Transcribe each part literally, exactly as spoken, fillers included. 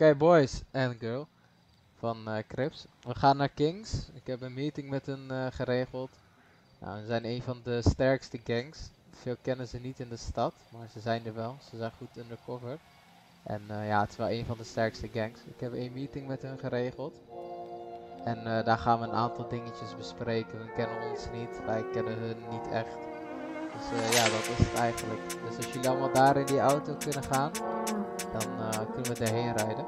okay, boys en girl van uh, Crips. We gaan naar Kings. Ik heb een meeting met hen uh, geregeld. Nou, ze zijn een van de sterkste gangs. Veel kennen ze niet in de stad, maar ze zijn er wel. Ze zijn goed undercover. En uh, ja, het is wel een van de sterkste gangs. Ik heb een meeting met hun geregeld. En uh, daar gaan we een aantal dingetjes bespreken. Hun kennen ons niet, wij kennen hun niet echt. Dus uh, ja, dat is het eigenlijk. Dus als jullie allemaal daar in die auto kunnen gaan, dan uh, kunnen we erheen rijden.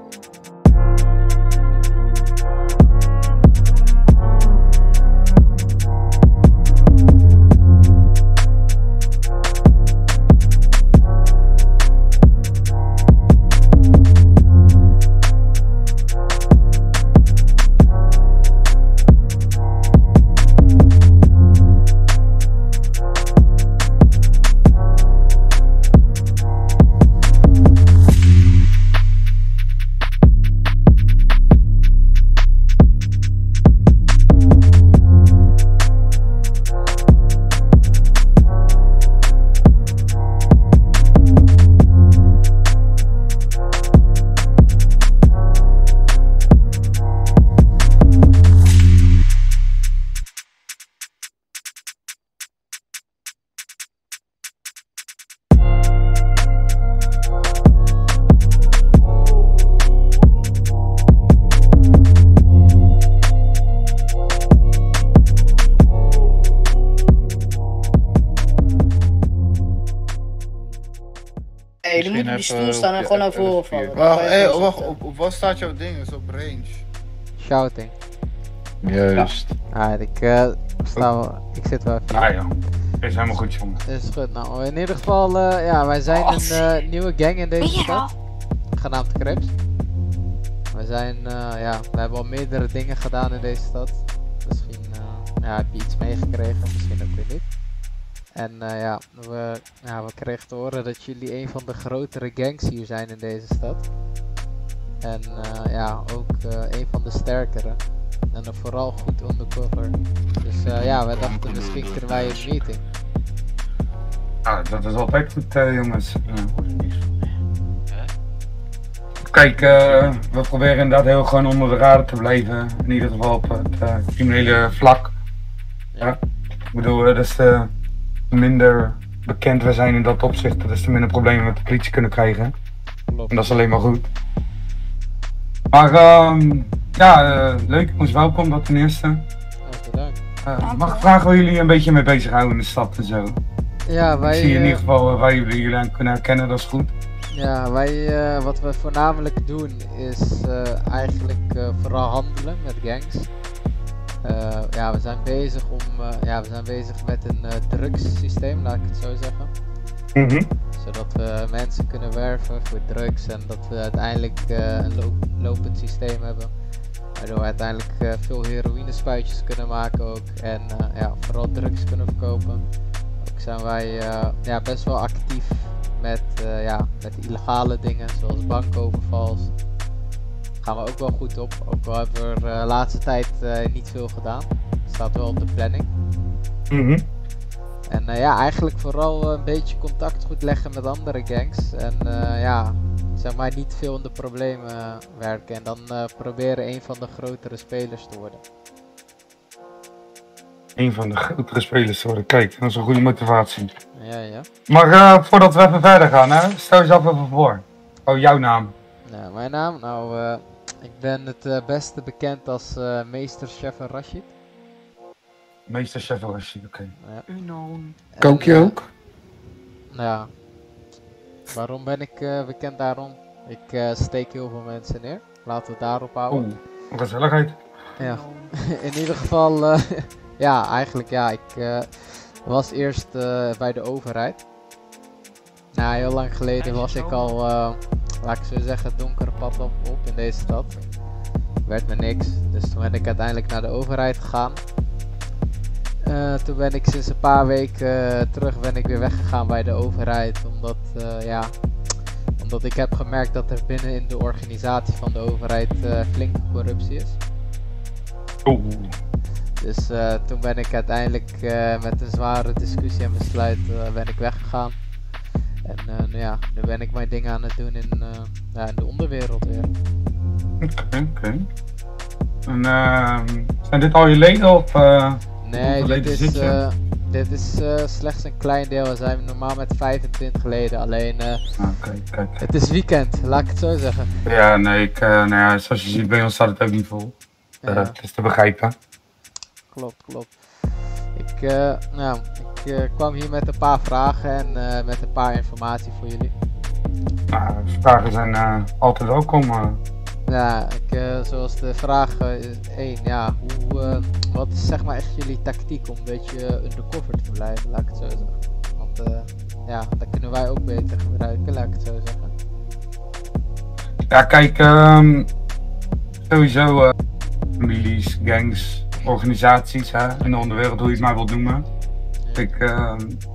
Nee, dan moet op die stoel staan en gewoon naar voren vallen. Wacht, hey, wacht op, op wat staat jouw ding? Is op range? Shouting. Juist. Ja. Ah, ik, uh, sta wel, ik zit wel even. Ah ja, is helemaal goed jongen. Is goed, nou in ieder geval, uh, ja, wij zijn Oh, een uh, nieuwe gang in deze ja. stad. Genaamd Crips. We zijn, uh, ja, we hebben al meerdere dingen gedaan in deze stad. Misschien uh, ja, heb je iets meegekregen, misschien ook weer niet. En uh, ja, we, ja, we kregen te horen dat jullie een van de grotere gangs hier zijn in deze stad. En uh, ja, ook uh, een van de sterkere. En uh, vooral goed undercover. Dus uh, ja, wij dachten misschien kunnen wij een meeting. Ah, dat is altijd goed uh, jongens. Uh, Kijk, uh, we proberen inderdaad heel gewoon onder de radar te blijven. In ieder geval op het uh, criminele vlak. Ja. Ja. Ik bedoel, uh, dus uh, minder bekend we zijn in dat opzicht, dus te minder problemen met de politie kunnen krijgen. Klopt. En dat is alleen maar goed. Maar uh, ja, uh, leuk, ons welkom dat ten eerste. Oh, bedankt. Uh, mag ik vragen waar jullie een beetje mee bezighouden in de stad en zo? Ja, wij, ik zie in uh, ieder geval uh, waar jullie jullie aan kunnen herkennen, dat is goed. Ja, wij, uh, wat we voornamelijk doen is uh, eigenlijk uh, vooral handelen met gangs. Uh, ja, we zijn bezig om, uh, ja, we zijn bezig met een uh, drugssysteem, laat ik het zo zeggen. Mm-hmm. Zodat we mensen kunnen werven voor drugs en dat we uiteindelijk uh, een lo lopend systeem hebben. Waardoor we uiteindelijk uh, veel heroïnespuitjes kunnen maken ook en uh, ja, vooral drugs kunnen verkopen. Ook zijn wij uh, ja, best wel actief met, uh, ja, met illegale dingen zoals bankovervals. Gaan we ook wel goed op, ook al hebben we er de uh, laatste tijd uh, niet veel gedaan. Het staat wel op de planning. Mm-hmm. En uh, ja, eigenlijk vooral uh, een beetje contact goed leggen met andere gangs. En uh, ja, zeg maar niet veel in de problemen uh, werken. En dan uh, proberen een van de grotere spelers te worden. Een van de grotere spelers te worden, kijk, dat is een goede motivatie. Ja, ja. Maar uh, voordat we even verder gaan, hè, stel jezelf even voor. Oh, jouw naam. Nou, mijn naam? Nou, uh, ik ben het uh, beste bekend als uh, meester Chef Rashid. Meester Chef Rashid, oké. Ja. Unknown. Kook je uh, ook? Nou ja. Waarom ben ik uh, bekend daarom? Ik uh, steek heel veel mensen neer. Laten we het daarop houden. Oeh, gezelligheid. Ja. In ieder geval, uh, ja, eigenlijk ja, ik uh, was eerst uh, bij de overheid. Nou, heel lang geleden was ik al, uh, laat ik zo zeggen, het donkere pad op, op in deze stad. Werd me niks, dus toen ben ik uiteindelijk naar de overheid gegaan. Uh, toen ben ik sinds een paar weken uh, terug ben ik weer weggegaan bij de overheid, omdat, uh, ja, omdat ik heb gemerkt dat er binnen in de organisatie van de overheid uh, flinke corruptie is. Oeh. Dus uh, toen ben ik uiteindelijk uh, met een zware discussie en besluit uh, ben ik weggegaan. En uh, nou ja, nu ben ik mijn dingen aan het doen in, uh, ja, in de onderwereld weer. Oké, okay, oké. Okay. En uh, zijn dit al je leden of uh, nee, dit is, uh, dit is uh, slechts een klein deel. We zijn normaal met vijfentwintig leden, alleen uh, okay, kijk. Het is weekend, laat ik het zo zeggen. Ja, nee, ik, uh, nou ja, zoals je ziet bij ons staat het ook niet vol. Ja. Uh, het is te begrijpen. Klopt, klopt. Ik, uh, nou, ik uh, kwam hier met een paar vragen en uh, met een paar informatie voor jullie. Nou, vragen zijn uh, altijd welkom. Uh. Ja, ik, uh, zoals de vraag één, uh, ja, hoe, uh, wat is zeg maar echt jullie tactiek om een beetje undercover te blijven, laat ik het zo zeggen. Want uh, ja, dat kunnen wij ook beter gebruiken, laat ik het zo zeggen. Ja, kijk, um, sowieso uh, families, gangs, organisaties hè, in de onderwereld, hoe je het maar wilt noemen. Ik uh,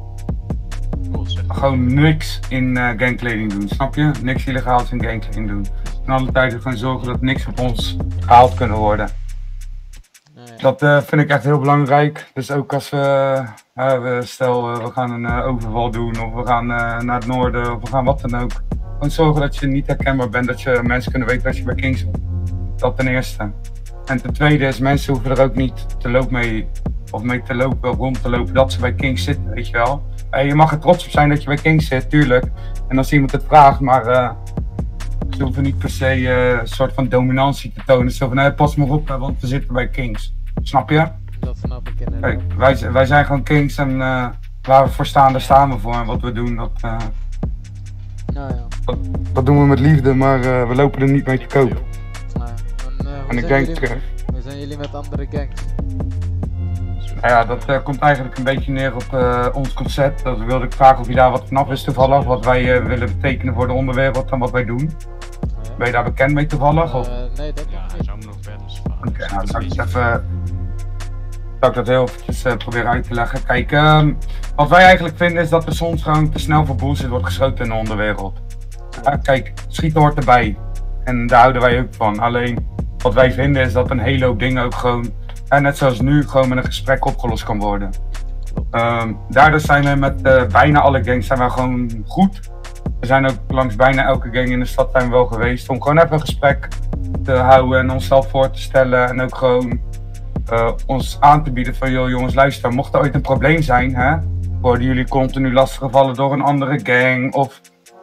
gewoon niks in uh, gangkleding doen, snap je? Niks illegaals in gangkleding doen. En alle tijden gewoon zorgen dat niks op ons gehaald kunnen worden. Nee. Dat uh, vind ik echt heel belangrijk. Dus ook als we, uh, we stel uh, we gaan een uh, overval doen of we gaan uh, naar het noorden of we gaan wat dan ook. Gewoon zorgen dat je niet herkenbaar bent, dat je mensen kunnen weten dat je bij Kings bent. Dat ten eerste. En ten tweede is, mensen hoeven er ook niet te lopen mee, of mee te lopen, rond te lopen, dat ze bij Kings zitten, weet je wel. Uh, je mag er trots op zijn dat je bij Kings zit, tuurlijk. En als iemand het vraagt, maar uh, ze hoeven niet per se uh, een soort van dominantie te tonen. Zo van, nee, pas maar op, want we zitten bij Kings. Snap je? Dat snap ik inderdaad. Kijk, wij, wij zijn gewoon Kings en uh, waar we voor staan, daar staan we voor. En wat we doen, dat, uh, nou ja. dat, dat doen we met liefde, maar uh, we lopen er niet mee te koop. Nou, en, uh, en ik denk, denk... jullie, hoe zijn jullie met andere gangs? Nou ja, dat uh, komt eigenlijk een beetje neer op uh, ons concept. Dat wilde ik vragen of je daar wat vanaf is toevallig, wat wij uh, willen betekenen voor de onderwereld en wat wij doen. Ja. Ben je daar bekend mee toevallig? Uh, of? Nee, dat ja, niet. zou me nog verder dus Oké, okay, nou, zou ik het even... Zou ik dat heel eventjes uh, proberen uit te leggen. Kijk, um, wat wij eigenlijk vinden is dat er soms gewoon te snel voor bullshit wordt geschoten in de onderwereld. Ja, kijk, schieten hoort erbij. En daar houden wij ook van. Alleen, wat wij vinden is dat een hele hoop dingen ook gewoon... En net zoals nu, gewoon met een gesprek opgelost kan worden. Um, daardoor zijn we met uh, bijna alle gangs zijn we gewoon goed. We zijn ook langs bijna elke gang in de stad zijn we wel geweest. Om gewoon even een gesprek te houden en onszelf voor te stellen. En ook gewoon uh, ons aan te bieden van, joh jongens luister, mocht er ooit een probleem zijn, hè, worden jullie continu lastiggevallen door een andere gang of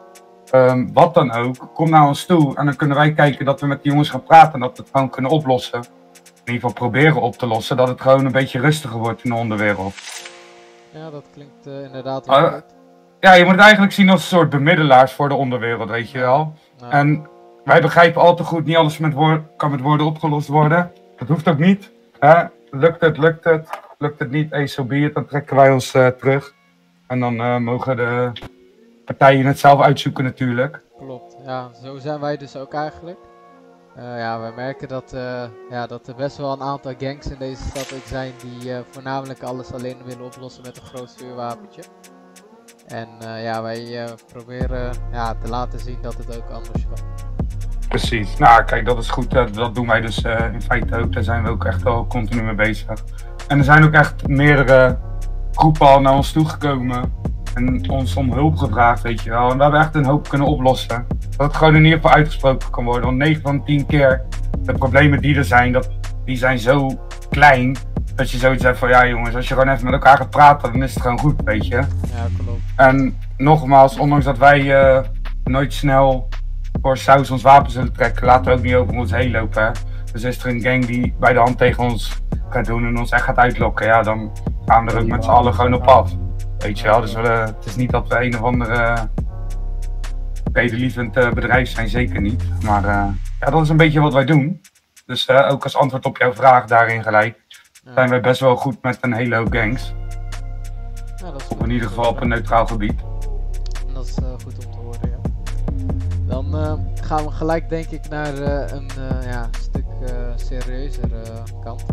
um, wat dan ook. Kom naar ons toe en dan kunnen wij kijken dat we met die jongens gaan praten en dat we het gewoon kunnen oplossen. In ieder geval proberen op te lossen, dat het gewoon een beetje rustiger wordt in de onderwereld. Ja, dat klinkt uh, inderdaad wel uh, goed. Ja, je moet het eigenlijk zien als een soort bemiddelaars voor de onderwereld, weet je wel. Ja. En wij begrijpen al te goed, niet alles met woord, kan met woorden opgelost worden. Dat hoeft ook niet. Hè? Lukt het, lukt het. Lukt het niet, hey, so be it, dan trekken wij ons uh, terug. En dan uh, mogen de partijen het zelf uitzoeken natuurlijk. Klopt, ja, zo zijn wij dus ook eigenlijk. Uh, ja, wij merken dat, uh, ja, dat er best wel een aantal gangs in deze stad ook zijn die uh, voornamelijk alles alleen willen oplossen met een groot vuurwapentje. En uh, ja, wij uh, proberen ja, te laten zien dat het ook anders kan. Precies, nou kijk, dat is goed, uh, dat doen wij dus uh, in feite ook, daar zijn we ook echt wel continu mee bezig. En er zijn ook echt meerdere groepen al naar ons toegekomen en ons om hulp gevraagd, weet je wel. En we hebben echt een hoop kunnen oplossen. Dat het gewoon in ieder geval uitgesproken kan worden. Want negen van tien keer de problemen die er zijn, dat, die zijn zo klein. Dat je zoiets hebt van, ja jongens, als je gewoon even met elkaar gaat praten, dan is het gewoon goed, weet je. Ja, klopt. En nogmaals, ondanks dat wij uh, nooit snel voor saus ons wapen zullen trekken, laten we ook niet over ons heen lopen. Hè. Dus is er een gang die bij de hand tegen ons gaat doen en ons echt gaat uitlokken, ja, dan gaan we er ook met z'n allen gewoon op af. Weet je wel, dus we, het is niet dat we een of andere vredelievend uh, bedrijf zijn, zeker niet. Maar uh, ja, dat is een beetje wat wij doen. Dus uh, ook als antwoord op jouw vraag daarin gelijk, ja, zijn wij best wel goed met een hele hoop gangs. Ja, dat is of in ieder geval op een neutraal gebied. Dat is uh, goed om te horen, ja. Dan uh, gaan we gelijk denk ik naar uh, een uh, ja, stuk uh, serieuzere uh, kant.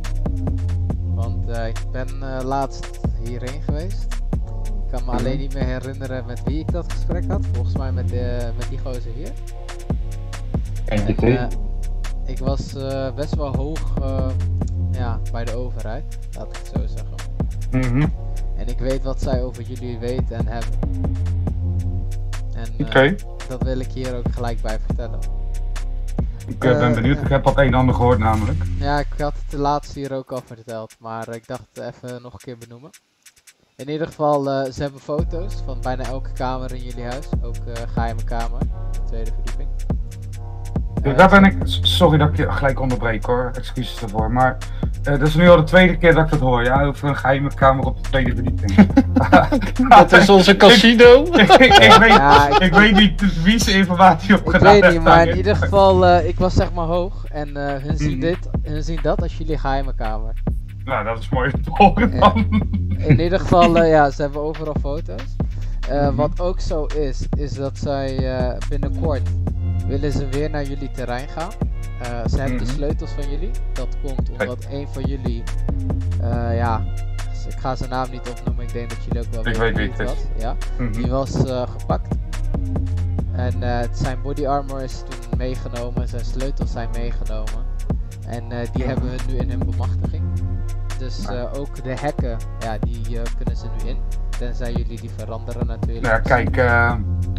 Want uh, ik ben uh, laatst hierheen geweest. Ik kan me alleen niet meer herinneren met wie ik dat gesprek had. Volgens mij met, uh, met die gozer hier. En, uh, ik was uh, best wel hoog uh, ja, bij de overheid, laat ik het zo zeggen. Mm-hmm. En ik weet wat zij over jullie weten en hebben. En uh, Oké. dat wil ik hier ook gelijk bij vertellen. Ik uh, ben Uh, benieuwd, ja. ik heb wat een en ander gehoord namelijk. Ja, ik had het de laatste hier ook al verteld, maar ik dacht het even nog een keer benoemen. In ieder geval, uh, ze hebben foto's van bijna elke kamer in jullie huis. Ook uh, geheime kamer, de tweede verdieping. Uh, Daar ben ik, sorry dat ik je gelijk onderbreek hoor, excuses ervoor, maar uh, dat is nu al de tweede keer dat ik dat hoor, ja, over een geheime kamer op de tweede verdieping. Dat is onze casino. ik, ik, ik, weet, Ja, ik- ik weet niet wie zijn informatie Ik opgedaan weet heeft. niet, maar in daarin. ieder geval, uh, ik was zeg maar hoog en uh, hun zien Mhm. dit, hun zien dat als jullie geheime kamer. Nou, dat is mooi te horen Ja. dan. In ieder geval, uh, ja, ze hebben overal foto's. Uh, Mhm. Wat ook zo is, is dat zij uh, binnenkort willen ze weer naar jullie terrein gaan. Uh, ze hebben de Mhm. sleutels van jullie. Dat komt omdat een van jullie, uh, ja, ik ga zijn naam niet opnoemen, ik denk dat jullie ook wel Ik weten weet wie wie het was. is. Ja, Mhm. die was uh, gepakt. En uh, zijn body armor is toen meegenomen, zijn sleutels zijn meegenomen. En uh, die Mhm. hebben we nu in hun bemachtiging. Dus uh, ook de hekken, ja, die uh, kunnen ze nu in. Tenzij jullie die veranderen natuurlijk. Nou ja, kijk, uh,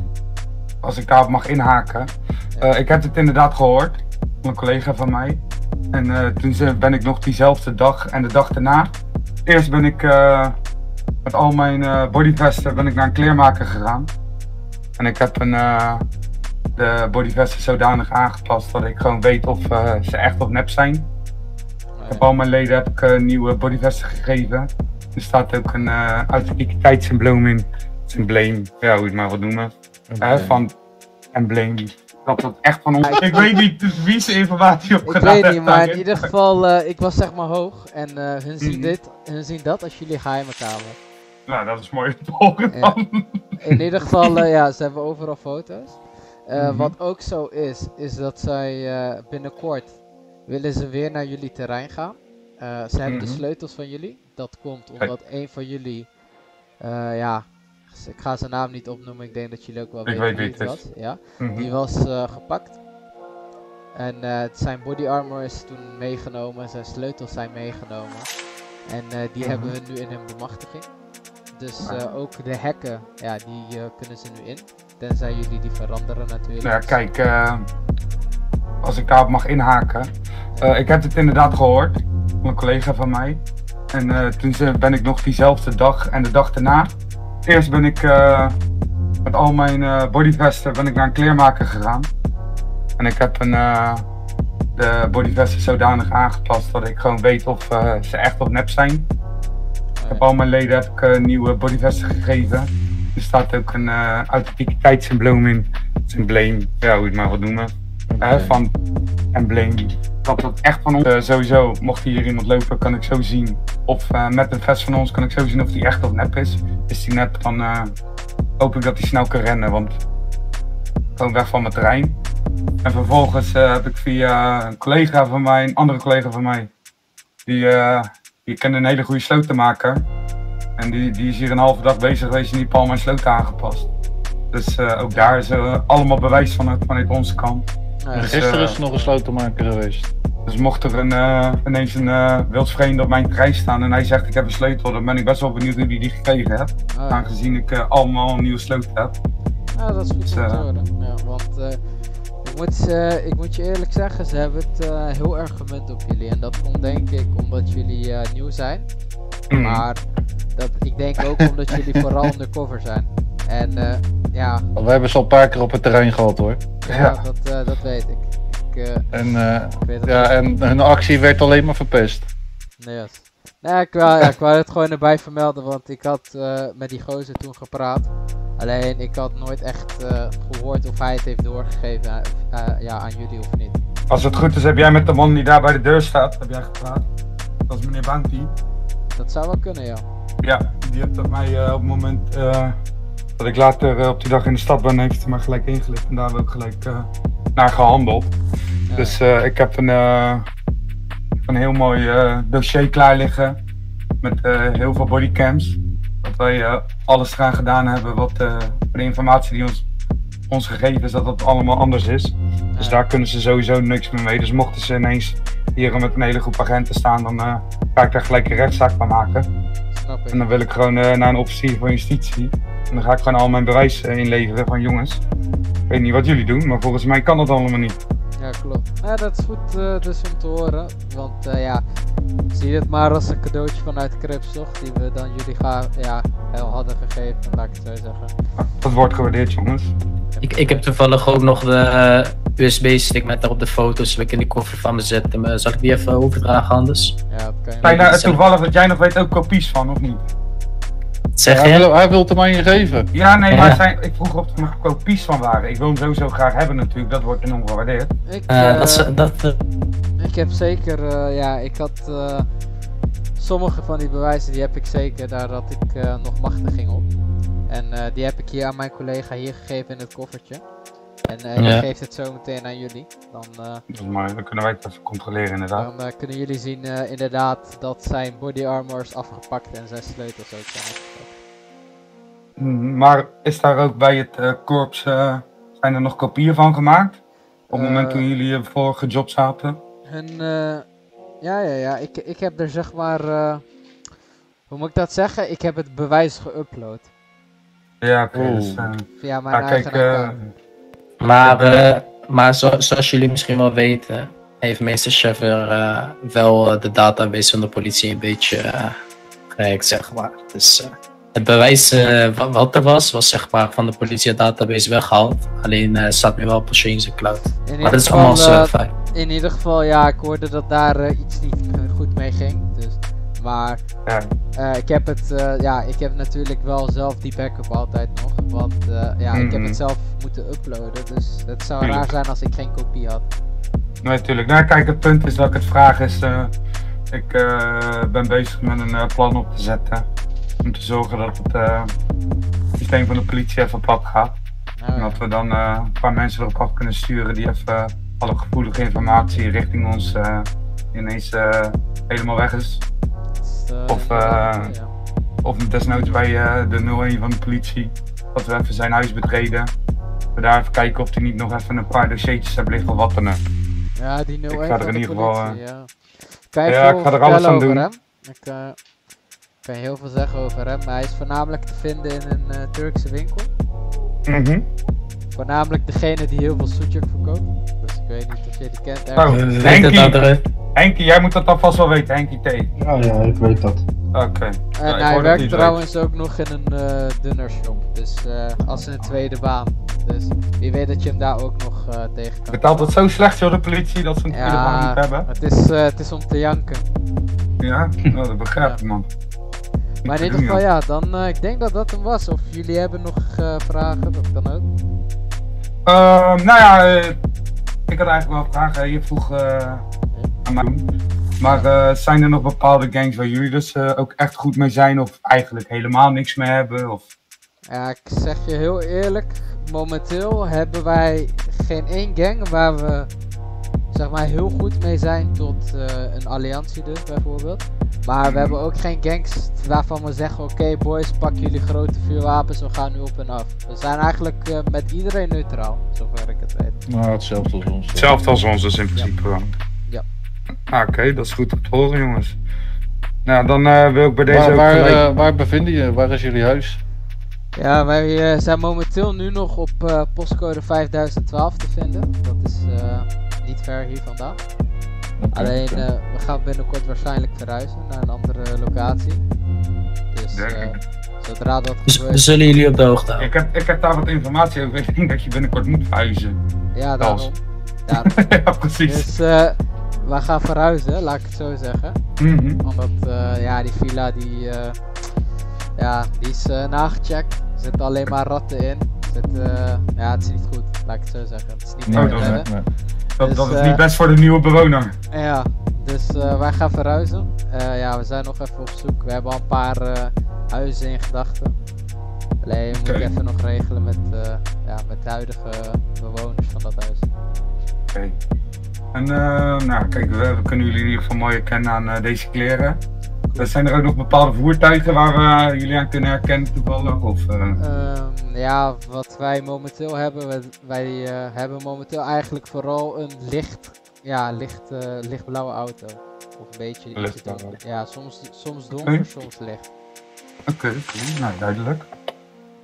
als ik daarop mag inhaken. Ja. Uh, ik heb het inderdaad gehoord van een collega van mij. En uh, toen ze- ben ik nog diezelfde dag en de dag daarna. Eerst ben ik uh, met al mijn uh, bodyvesten ben ik naar een kleermaker gegaan. En ik heb een, uh, de bodyvesten zodanig aangepast dat ik gewoon weet of uh, ze echt of nep zijn. Ik heb al mijn leden heb ik, uh, nieuwe bodyvesten gegeven. Er staat ook een uh, authenticiteitsembleem in. Embleem, ja, hoe je het maar wilt noemen. Uh, van embleem. Dat het echt van ons. Ik weet niet wie zijn informatie Ik opgedaan weet heeft niet, maar in daarin. ieder geval, uh, ik was zeg maar hoog. En uh, hun, zien Mhm. dit, hun zien dat als jullie geheime kamer. Nou, dat is mooi te horen Ja. dan. In ieder geval, uh, ja, ze hebben overal foto's. Uh, Mhm. Wat ook zo is, is dat zij uh, binnenkort willen ze weer naar jullie terrein gaan. Uh, ze hebben de Mhm. sleutels van jullie. Dat komt omdat een van jullie, uh, ja, ik ga zijn naam niet opnoemen, ik denk dat jullie ook wel Ik weten weet wie wie het het was. Ja, Mhm. die was uh, gepakt. En uh, zijn body armor is toen meegenomen, zijn sleutels zijn meegenomen. En uh, die Mhm. hebben we nu in hun bemachtiging. Dus uh, ook de hekken, ja, die uh, kunnen ze nu in. Tenzij jullie die veranderen natuurlijk. Nou ja, kijk, uh, als ik daarop mag inhaken. Uh, ik heb het inderdaad gehoord van een collega van mij. En uh, toen ze- ben ik nog diezelfde dag en de dag daarna. Eerst ben ik uh, met al mijn uh, bodyvesten ben ik naar een kleermaker gegaan. En ik heb een, uh, de bodyvesten zodanig aangepast dat ik gewoon weet of uh, ze echt of nep zijn. Ik heb al mijn leden heb ik, uh, nieuwe bodyvesten gegeven. Er staat ook een uh, authenticiteitsembleem in. Embleem, ja, hoe je het maar wilt noemen. Uh, van embleem. Dat het echt van ons. Uh, sowieso, mocht hier iemand lopen, kan ik zo zien. Of uh, met een vest van ons kan ik zo zien of die echt of nep is. Is die nep, dan uh, hoop ik dat hij snel kan rennen. Want gewoon weg van mijn terrein. En vervolgens uh, heb ik via een collega van mij, een andere collega van mij. Die, uh, die kende een hele goede slotenmaker. En die, die is hier een halve dag bezig geweest en die heeft al mijn sloten aangepast. Dus uh, ook daar is uh, allemaal bewijs van vanuit onze kant. Nou ja, Dus, Gisteren uh, is er nog een slotenmaker geweest. Dus mocht er een, uh, ineens een uh, wildsvreemde op mijn terrein staan en hij zegt ik heb een sleutel, dan ben ik best wel benieuwd hoe hij die gekregen heeft. oh, ja. Aangezien ik uh, allemaal een nieuwe sleutel heb. Ja, dat is goed Dus, om te uh, horen. Ja, want uh, ik, moet, uh, ik moet je eerlijk zeggen, ze hebben het uh, heel erg gemunt op jullie. En dat komt denk ik omdat jullie uh, nieuw zijn. Mm. Maar dat, ik denk ook omdat jullie vooral undercover zijn. En uh, ja, We hebben ze al een paar keer op het terrein gehad hoor. ja, Ja. Dat, uh, dat weet ik. ik uh, En, uh, ik weet dat ja, en hun actie werd alleen maar verpest. Nee, yes. Nee, ik wou, ja, ik wou het gewoon erbij vermelden, want ik had uh, met die gozer toen gepraat. Alleen ik had nooit echt uh, gehoord of hij het heeft doorgegeven uh, uh, ja, aan jullie of niet. Als het goed is heb jij met de man die daar bij de deur staat, heb jij gepraat. Dat is meneer Bounty. Dat zou wel kunnen, ja. Ja, die heeft op mij uh, op het moment uh, dat ik later uh, op die dag in de stad ben, heeft hij me gelijk ingelicht en daar hebben we ook gelijk uh, naar gehandeld. Ja. Dus uh, ik heb een, uh, een heel mooi uh, dossier klaar liggen met uh, heel veel bodycams. Dat wij uh, alles eraan gedaan hebben wat uh, de informatie die ons, ons gegeven is, dat het allemaal anders is. Dus Ja. daar kunnen ze sowieso niks meer mee. Dus mochten ze ineens hier met een hele groep agenten staan, dan uh, ga ik daar gelijk een rechtszaak van maken. Snap ik. En dan wil ik gewoon uh, naar een officier van justitie. En dan ga ik gewoon al mijn bewijs uh, inleveren van jongens. Ik weet niet wat jullie doen, maar volgens mij kan dat allemaal niet. Ja, klopt. Ja, dat is goed uh, dus om te horen. Want uh, ja, zie het maar als een cadeautje vanuit Crips, toch? Die we dan jullie gaan, ja, heel hadden gegeven, laat ik het zo zeggen. Dat wordt gewaardeerd, jongens. Ik, ik heb toevallig ook nog de uh, U S B-stick met daarop de foto's. Ik in die koffer van me zetten. Maar zal ik die even overdragen anders? Ja, dat kan je. Zijn daar toevallig dat jij nog weet ook kopies van, of niet? Zeg Hij je? wil, hij wil het hem aan je geven. Ja, nee, Ja. maar zijn, ik vroeg of er nog kopies van waren. Ik wil hem sowieso graag hebben natuurlijk, dat wordt enorm gewaardeerd. Ik, Uh, uh, dat, is- dat, uh, ik heb zeker, uh, ja, ik had uh, sommige van die bewijzen, die heb ik zeker, daar had ik uh, nog machtiging op. En uh, die heb ik hier aan mijn collega hier gegeven in het koffertje. En uh, die Ja. geeft het zo meteen aan jullie. Dan, uh, Dat is mooi, dan kunnen wij het even controleren inderdaad. dan uh, kunnen jullie zien uh, inderdaad dat zijn body armor is afgepakt en zijn sleutels ook zijn afgepakt. Mm, Maar is daar ook bij het uh, korps, uh, zijn er nog kopieën van gemaakt? Op het moment Eh. toen jullie uh, vorige job zaten? En uh, ja, ja, ja, ik, ik heb er zeg maar, uh, hoe moet ik dat zeggen? Ik heb het bewijs geüpload. Ja, oké. Oeh. dus, uh, Via mijn ja, kijk, eigen uh, account. maar uh, maar zo, zoals jullie misschien wel weten, heeft meester Sheffer uh, wel uh, de database van de politie een beetje uh, gehackt, zeg maar. Dus uh, het bewijs uh, wat, wat er was, was zeg maar van de politie database weggehaald. Alleen uh, staat nu wel op Shane's cloud. In Maar ieder dat is geval, allemaal uh, certified. in ieder geval, ja, ik hoorde dat daar uh, iets niet uh, goed mee ging. Dus, maar ja. uh, ik heb het, uh, ja, ik heb natuurlijk wel zelf die backup altijd nog. Want uh, ja, ik heb Mhm. het zelf moeten uploaden. Dus het zou Tuurlijk. raar zijn als ik geen kopie had. Nee, natuurlijk. Nou, kijk, het punt is dat ik het vraag is, uh, ik uh, ben bezig met een uh, plan op te zetten. Om te zorgen dat het uh, systeem van de politie even plat gaat. Nou, En ja. dat we dan uh, een paar mensen erop af kunnen sturen die even uh, alle gevoelige informatie richting ons uh, ineens uh, helemaal weg is. Dus, uh, of, inderdaad, uh, ja. Of desnoods bij uh, de nul een van de politie. Dat we even zijn huis betreden. We daar even kijken of hij niet nog even een paar dossiertjes hebben liggen of wat dan ook. Ja, die nul Ik één ga er van in de ieder geval, politie, ja. Kan je ja, veel ik ga er alles vertellen aan over doen. hem? Ik uh, kan heel veel zeggen over hem, maar hij is voornamelijk te vinden in een uh, Turkse winkel. Mhm. Voornamelijk degene die heel veel sucuk verkoopt. Dus ik weet niet of je die kent. Oh, ergens. We weten Henkie. dat er... Henkie, jij moet dat alvast wel weten, Henkie T. Ja, ja, ik weet dat. Oké. En Ja, ik hij hoor dat werkt niet trouwens ook nog in een uh, dunnershop. Dus uh, als een tweede baan. Dus wie weet dat je hem daar ook nog uh, tegen kan. Betaalt het zo slecht joh, de politie, dat ze een tweede baan niet hebben? het is, uh, het is om te janken. Ja? Nou, dat begrijp ik Ja. man. Maar in Niet ieder te geval doen, ja, dan uh, ik denk dat dat hem was. Of jullie hebben nog uh, vragen, dat kan ook. joh. Ehm, nou ja, eh, ik had eigenlijk wel vragen. Je vroeg uh, aan mij doen. Maar eh, zijn er nog bepaalde gangs waar jullie dus eh, ook echt goed mee zijn of eigenlijk helemaal niks mee hebben? Of... Ja, ik zeg je heel eerlijk, momenteel hebben wij geen één gang waar we zeg maar heel goed mee zijn tot uh, een alliantie dus bijvoorbeeld. Maar we hebben ook geen gangs waarvan we zeggen oké okay, boys, pak jullie grote vuurwapens, we gaan nu op en af. We zijn eigenlijk uh, met iedereen neutraal, zover ik het weet. Nou, hetzelfde als ons. Hetzelfde als ons dus in principe gewoon. Ja. Ah, oké, okay, dat is goed om te horen jongens. Nou, dan uh, wil ik bij deze Waar, ook waar, gelijk... uh, waar bevinden je? Waar is jullie huis? Ja, wij uh, zijn momenteel nu nog op uh, postcode vijfduizend twaalf te vinden. Dat is uh, niet ver hier vandaan. Okay, Alleen okay. uh, we gaan binnenkort waarschijnlijk verhuizen naar een andere locatie. Dus uh, zodra dat Dus gebeurt... we zullen jullie op de hoogte houden. Ik heb, ik heb daar wat informatie over. Ik denk dat je binnenkort moet verhuizen. Ja, daarom. Als. daarom. Ja, precies. Dus uh, we gaan verhuizen, laat ik het zo zeggen. Mhm. Omdat uh, ja, die villa die, uh, ja, die is uh, nagecheckt. Er zitten alleen maar ratten in. Er zit, uh, ja, het is niet goed, laat ik het zo zeggen. Het is niet Nee, meer te dat is- redden. Nee. Dat, Dus, dat is uh, niet best voor de nieuwe bewoner. Ja, dus uh, wij gaan verhuizen. Uh, ja, we zijn nog even op zoek. We hebben al een paar uh, huizen in gedachten. Alleen we Oké. moeten even nog regelen met, uh, ja, met de huidige bewoners van dat huis. Oké. Okay. En uh, nou, kijk, we, we kunnen jullie in ieder geval mooi herkennen aan uh, deze kleren. Er zijn er ook nog bepaalde voertuigen waar we uh, jullie aan kunnen herkennen toevallig? Of, uh... Um, ja, wat wij momenteel hebben, wij, wij uh, hebben momenteel eigenlijk vooral een licht, ja, licht, uh, lichtblauwe auto. Of een beetje ietsje Lichtblauw. donker. Ja, soms, soms donker, Okay. soms licht. Oké, okay, cool. Nou duidelijk.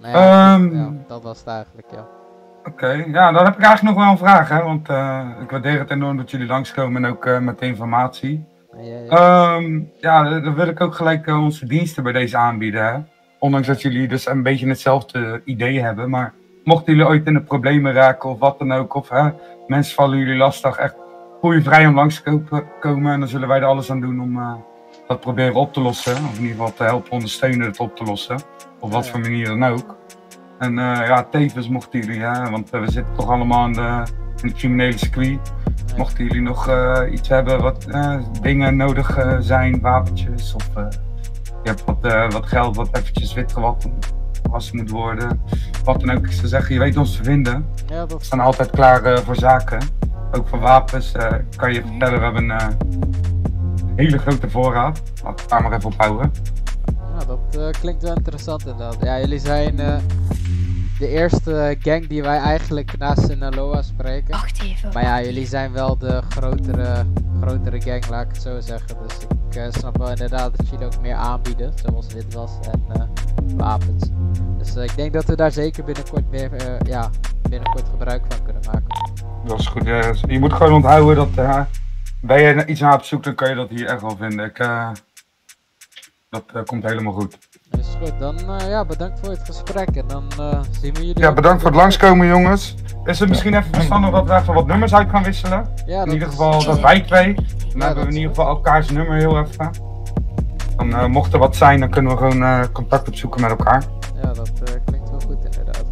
Nou ja, Ehm. ja, dat was het eigenlijk, ja. Oké, ja, dan heb ik eigenlijk nog wel een vraag, hè, want uh, ik waardeer het enorm dat jullie langskomen en ook uh, met de informatie. Ja, ja. Um, ja, dan wil ik ook gelijk uh, onze diensten bij deze aanbieden, hè. Ondanks dat jullie dus een beetje hetzelfde idee hebben, maar mochten jullie ooit in de problemen raken of wat dan ook, of hè, mensen vallen jullie lastig, echt voel je vrij om langs te komen en dan zullen wij er alles aan doen om uh, dat proberen op te lossen, of in ieder geval te helpen ondersteunen het op te lossen, op wat Ja. voor manier dan ook. En uh, ja, tevens mochten jullie, hè, want uh, we zitten toch allemaal in de, in de criminele circuit. Ja. Mochten jullie nog uh, iets hebben wat uh, dingen nodig uh, zijn, wapentjes of uh, je hebt wat, uh, wat geld wat eventjes witgewassen moet worden. Wat dan ook, ik zou zeggen, je weet ons te vinden. Ja, We dat staan altijd klaar uh, voor zaken. Ook voor wapens, uh, kan je vertellen, we hebben een uh, hele grote voorraad. Laten we het daar maar even op houden. Ja, dat uh, klinkt wel interessant inderdaad. Ja, jullie zijn uh, de eerste gang die wij eigenlijk naast Sinaloa spreken. Wacht even. Maar ja, jullie zijn wel de grotere, grotere gang, laat ik het zo zeggen. Dus ik uh, snap wel inderdaad dat jullie ook meer aanbieden, zoals witwas en uh, wapens. Dus uh, ik denk dat we daar zeker binnenkort meer, uh, ja, binnenkort gebruik van kunnen maken. Dat is goed, ja. Je moet gewoon onthouden dat uh, ben je iets naar op zoek, dan kan je dat hier echt wel vinden. Ik, uh, dat uh, komt helemaal goed. Is goed, dan uh, ja, bedankt voor het gesprek en dan uh, zien we jullie. Ja, ook bedankt voor het weer. langskomen, jongens. Is het misschien even verstandig dat we even wat nummers uit gaan wisselen? Ja, In dat ieder is- geval dat wij twee. Dan Ja, hebben dat we in is ieder geval elkaars nummer heel even. Dan uh, mocht er wat zijn, dan kunnen we gewoon uh, contact opzoeken met elkaar. Ja, dat uh, klinkt wel goed inderdaad.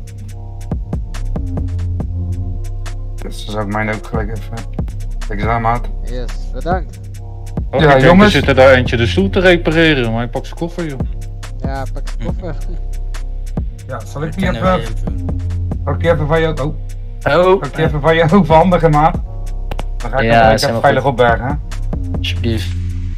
Dus dan zou ik mij ook gelijk even... Kijk eens aan, maat. Yes, bedankt. Oh, Ja, ik denk, jongens. er zit er daar eentje de stoel te repareren, maar hij pakt zijn koffer, joh. Ja, pak de koffer. Ja, zal ik die even... Zal ik die even van je... Oh, Oh, zal ik die even van je overhandigen, maat? Dan ga ik Ja, hem gelijk is even helemaal veilig goed. opbergen, hè? alsjeblieft.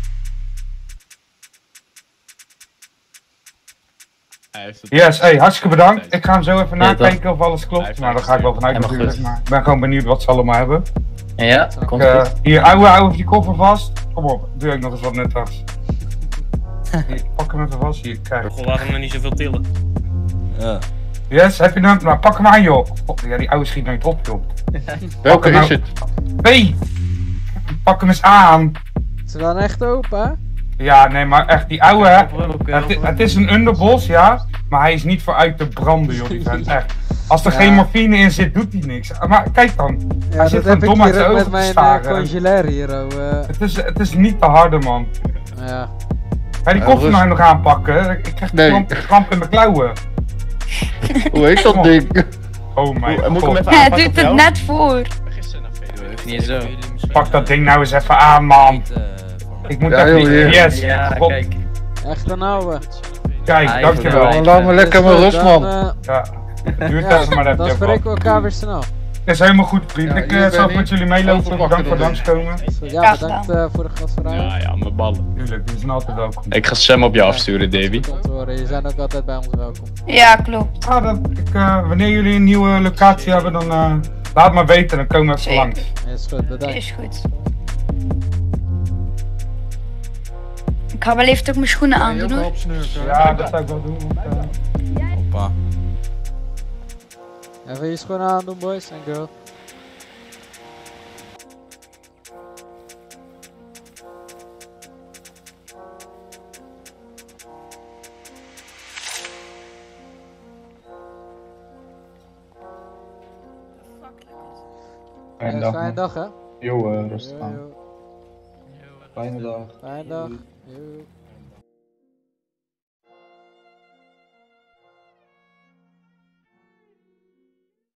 Yes, hey, hartstikke bedankt. Ik ga hem zo even Ja, nakijken of alles klopt. Maar daar ga ik wel vanuit Helemaal natuurlijk. goed. Maar ik ben gewoon benieuwd wat ze allemaal hebben. Ja, komt Uh, goed. hier, ouwe, ouwe, die koffer vast. Kom op, doe ik nog eens wat nuttigs. Hier, pak hem even vast. Hier, kijk. Goh, laat hem nog niet zoveel tillen. Ja. Yes, heb je hem? Nou, pak hem aan, joh. Oh, ja, die ouwe schiet nooit op, joh. Welke nou- is het? Hey! Pak hem eens aan. Ze dan echt open, hè? Ja, nee, maar echt, die ouwe, hè. Het, i- het is een underbos, ja. Maar hij is niet voor uit te branden, joh, die vent. Echt. Als er Ja. geen morfine in zit, doet hij niks. Maar kijk dan. Ja, Hij zit dat heb gewoon ik dom uit hier zijn ook met ogen te mijn uh, staren. congelair hier, oh. Uh, Het is, het is niet te harde, man. ja. Ga je die Ja, koffer rust- nou nog aanpakken? Ik krijg Nee. kramp, kramp in mijn klauwen. Hoe heet dat ding? Oh mijn Moet ik hem god. even Hij aanpakken doet voor het jou? net voor. Niet zo. Pak dat ding nou eens even aan, man. Ik moet Ja, even... joh, hier. Yes, Ja, god. kijk. Echt een ouwe. Kijk, Ah, dankjewel. even Laat me lekker mijn Is rust, goed, man. dan, uh, Ja, het duurt ja, even, maar dat dan heb je spreken we wel. elkaar weer snel. Het is helemaal goed, vriend. Ja, Ik hier uh, ben zal ik. met jullie meelopen. Overwachten Bedankt voor dan. langskomen. Is goed, Ja, Ja, bedankt uh, voor de gastvrijheid. Ja, ja, mijn ballen. Tuurlijk, die zijn altijd welkom. Ik ga Sam op je Ja, afsturen, dat is Davy. goed om te horen. Je zijn ook altijd bij ons welkom. Ja, klopt. Ah, dat, ik, uh, wanneer jullie een nieuwe locatie hebben, dan uh, laat maar weten. Dan komen we even Zeker. langs. Is goed, bedankt. Is goed. Ik ga wel even ook mijn schoenen aandoen hoor. Ja, dat zou ik wel doen. Want, uh, Hoppa. Even je schoenen aandoen, boys en girls. Fijne Ja, dag, fijne man. dag, hè? Jo, eh, rustig Yo, aan. yo. Fijne dag. Fijne dag. Yo.